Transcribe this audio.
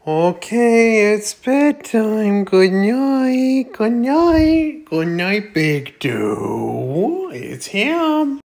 Okay, it's bedtime. Good night. Good night. Good night, Big Dude. It's him.